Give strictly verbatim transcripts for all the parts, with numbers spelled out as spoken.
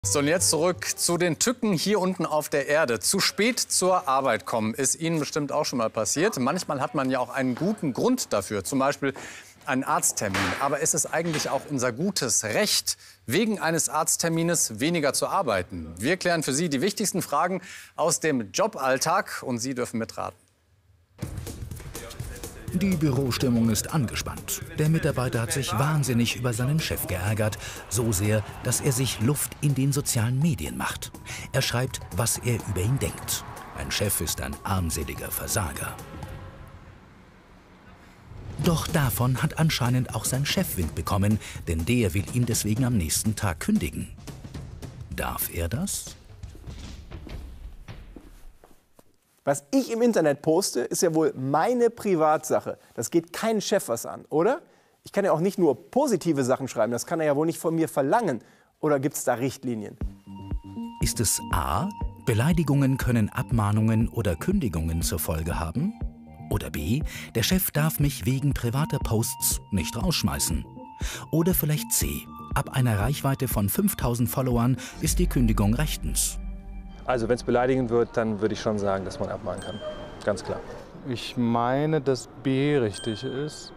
So, und jetzt zurück zu den Tücken hier unten auf der Erde. Zu spät zur Arbeit kommen ist Ihnen bestimmt auch schon mal passiert. Manchmal hat man ja auch einen guten Grund dafür, zum Beispiel einen Arzttermin. Aber ist es eigentlich auch unser gutes Recht, wegen eines Arzttermines weniger zu arbeiten? Wir klären für Sie die wichtigsten Fragen aus dem Joballtag und Sie dürfen mitraten. Die Bürostimmung ist angespannt. Der Mitarbeiter hat sich wahnsinnig über seinen Chef geärgert. So sehr, dass er sich Luft in den sozialen Medien macht. Er schreibt, was er über ihn denkt. Ein Chef ist ein armseliger Versager. Doch davon hat anscheinend auch sein Chef Wind bekommen, denn der will ihn deswegen am nächsten Tag kündigen. Darf er das? Was ich im Internet poste, ist ja wohl meine Privatsache. Das geht keinen Chef was an, oder? Ich kann ja auch nicht nur positive Sachen schreiben, das kann er ja wohl nicht von mir verlangen. Oder gibt es da Richtlinien? Ist es A, Beleidigungen können Abmahnungen oder Kündigungen zur Folge haben? Oder B, der Chef darf mich wegen privater Posts nicht rausschmeißen? Oder vielleicht C, ab einer Reichweite von fünftausend Followern ist die Kündigung rechtens? Also wenn es beleidigend wird, dann würde ich schon sagen, dass man abmahnen kann. Ganz klar. Ich meine, dass B richtig ist,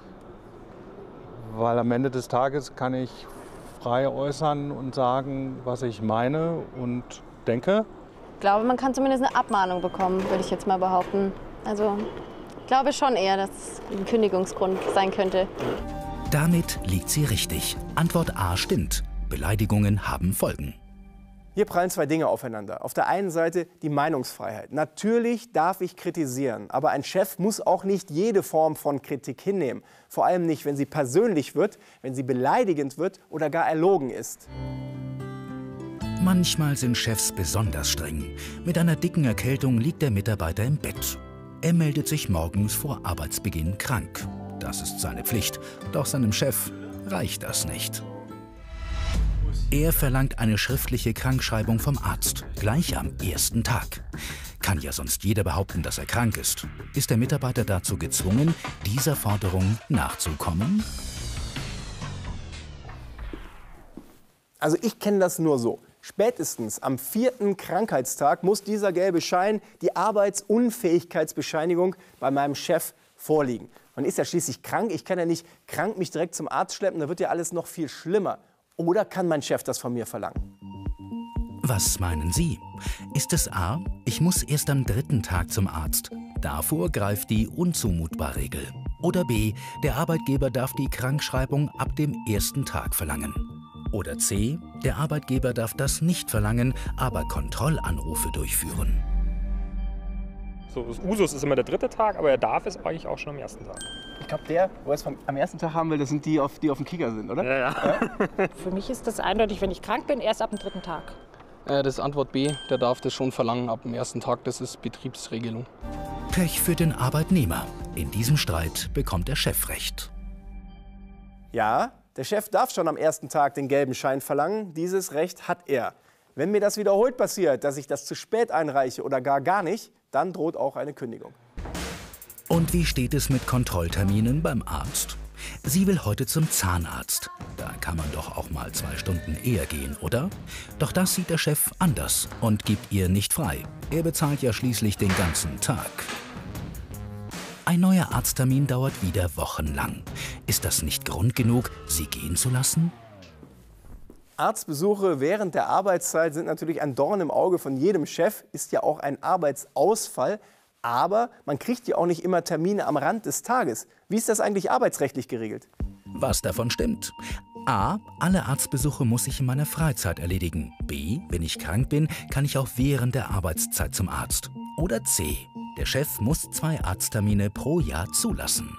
weil am Ende des Tages kann ich frei äußern und sagen, was ich meine und denke. Ich glaube, man kann zumindest eine Abmahnung bekommen, würde ich jetzt mal behaupten. Also ich glaube schon eher, dass es ein Kündigungsgrund sein könnte. Damit liegt sie richtig. Antwort A stimmt. Beleidigungen haben Folgen. Hier prallen zwei Dinge aufeinander. Auf der einen Seite die Meinungsfreiheit. Natürlich darf ich kritisieren, aber ein Chef muss auch nicht jede Form von Kritik hinnehmen. Vor allem nicht, wenn sie persönlich wird, wenn sie beleidigend wird oder gar erlogen ist. Manchmal sind Chefs besonders streng. Mit einer dicken Erkältung liegt der Mitarbeiter im Bett. Er meldet sich morgens vor Arbeitsbeginn krank. Das ist seine Pflicht, doch seinem Chef reicht das nicht. Er verlangt eine schriftliche Krankschreibung vom Arzt, gleich am ersten Tag. Kann ja sonst jeder behaupten, dass er krank ist. Ist der Mitarbeiter dazu gezwungen, dieser Forderung nachzukommen? Also ich kenne das nur so. Spätestens am vierten Krankheitstag muss dieser gelbe Schein, die Arbeitsunfähigkeitsbescheinigung, bei meinem Chef vorliegen. Man ist ja schließlich krank. Ich kann ja nicht krank mich direkt zum Arzt schleppen, da wird ja alles noch viel schlimmer. Oder kann mein Chef das von mir verlangen? Was meinen Sie? Ist es A, ich muss erst am dritten Tag zum Arzt? Davor greift die Unzumutbar-Regel. Oder B, der Arbeitgeber darf die Krankschreibung ab dem ersten Tag verlangen. Oder C, der Arbeitgeber darf das nicht verlangen, aber Kontrollanrufe durchführen. So, Usus ist immer der dritte Tag, aber er darf es eigentlich auch schon am ersten Tag. Ich glaube, der, wo er es am ersten Tag haben will, das sind die, auf, die auf dem Kicker sind, oder? Ja, ja. Ja? Für mich ist das eindeutig, wenn ich krank bin, erst ab dem dritten Tag. Äh, das ist Antwort B, der darf das schon verlangen ab dem ersten Tag, das ist Betriebsregelung. Pech für den Arbeitnehmer. In diesem Streit bekommt der Chef recht. Ja, der Chef darf schon am ersten Tag den gelben Schein verlangen. Dieses Recht hat er. Wenn mir das wiederholt passiert, dass ich das zu spät einreiche oder gar gar nicht, dann droht auch eine Kündigung. Und wie steht es mit Kontrollterminen beim Arzt? Sie will heute zum Zahnarzt. Da kann man doch auch mal zwei Stunden eher gehen, oder? Doch das sieht der Chef anders und gibt ihr nicht frei. Er bezahlt ja schließlich den ganzen Tag. Ein neuer Arzttermin dauert wieder wochenlang. Ist das nicht Grund genug, sie gehen zu lassen? Arztbesuche während der Arbeitszeit sind natürlich ein Dorn im Auge von jedem Chef, ist ja auch ein Arbeitsausfall. Aber man kriegt ja auch nicht immer Termine am Rand des Tages. Wie ist das eigentlich arbeitsrechtlich geregelt? Was davon stimmt? A, alle Arztbesuche muss ich in meiner Freizeit erledigen. B, wenn ich krank bin, kann ich auch während der Arbeitszeit zum Arzt. Oder C, der Chef muss zwei Arzttermine pro Jahr zulassen.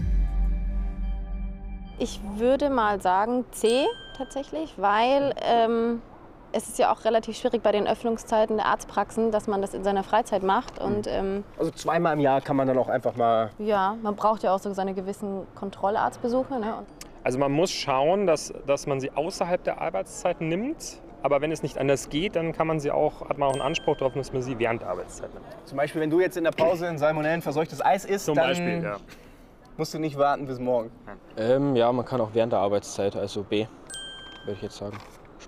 Ich würde mal sagen C tatsächlich, weil ähm, es ist ja auch relativ schwierig bei den Öffnungszeiten der Arztpraxen, dass man das in seiner Freizeit macht. Und, ähm, also zweimal im Jahr kann man dann auch einfach mal... Ja, man braucht ja auch so seine gewissen Kontrollarztbesuche. Ne? Also man muss schauen, dass, dass man sie außerhalb der Arbeitszeit nimmt. Aber wenn es nicht anders geht, dann kann man sie auch, hat man auch einen Anspruch darauf, dass man sie während der Arbeitszeit nimmt. Zum Beispiel, wenn du jetzt in der Pause ein salmonellenverseuchtes Eis isst, Zum dann Beispiel, ja. musst du nicht warten bis morgen. Ähm, ja, man kann auch während der Arbeitszeit, also B, würde ich jetzt sagen.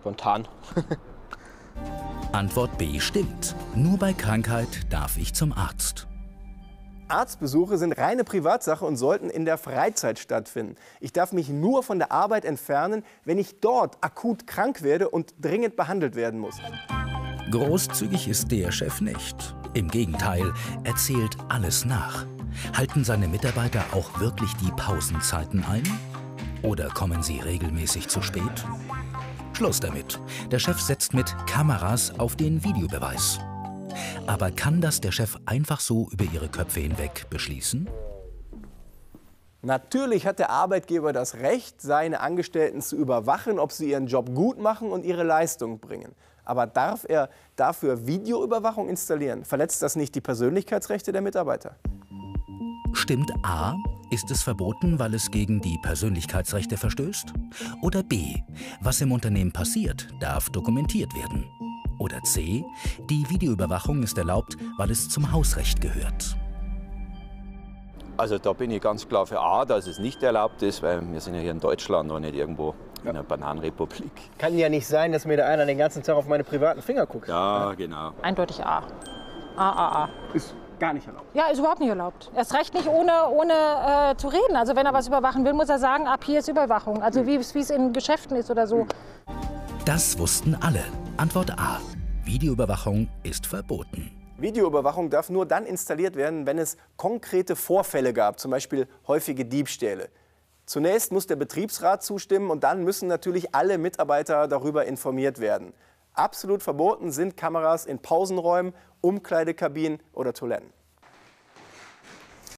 spontan. Antwort B stimmt. Nur bei Krankheit darf ich zum Arzt. Arztbesuche sind reine Privatsache und sollten in der Freizeit stattfinden. Ich darf mich nur von der Arbeit entfernen, wenn ich dort akut krank werde und dringend behandelt werden muss. Großzügig ist der Chef nicht. Im Gegenteil, er zählt alles nach. Halten seine Mitarbeiter auch wirklich die Pausenzeiten ein? Oder kommen sie regelmäßig zu spät? Schluss damit. Der Chef setzt mit Kameras auf den Videobeweis. Aber kann das der Chef einfach so über ihre Köpfe hinweg beschließen? Natürlich hat der Arbeitgeber das Recht, seine Angestellten zu überwachen, ob sie ihren Job gut machen und ihre Leistung bringen. Aber darf er dafür Videoüberwachung installieren? Verletzt das nicht die Persönlichkeitsrechte der Mitarbeiter? Stimmt A, ist es verboten, weil es gegen die Persönlichkeitsrechte verstößt? Oder B, was im Unternehmen passiert, darf dokumentiert werden? Oder C, die Videoüberwachung ist erlaubt, weil es zum Hausrecht gehört? Also da bin ich ganz klar für A, dass es nicht erlaubt ist, weil wir sind ja hier in Deutschland und nicht irgendwo in einer Bananenrepublik. Kann ja nicht sein, dass mir da einer den ganzen Tag auf meine privaten Finger guckt. Ja, genau. Eindeutig A. A, A, A. Ist gar nicht erlaubt. Ja, ist überhaupt nicht erlaubt. Erst recht nicht, ohne, ohne äh, zu reden. Also wenn er was überwachen will, muss er sagen, ab hier ist Überwachung. Also wie es in Geschäften ist oder so. Das wussten alle. Antwort A. Videoüberwachung ist verboten. Videoüberwachung darf nur dann installiert werden, wenn es konkrete Vorfälle gab, zum Beispiel häufige Diebstähle. Zunächst muss der Betriebsrat zustimmen und dann müssen natürlich alle Mitarbeiter darüber informiert werden. Absolut verboten sind Kameras in Pausenräumen, Umkleidekabinen oder Toiletten.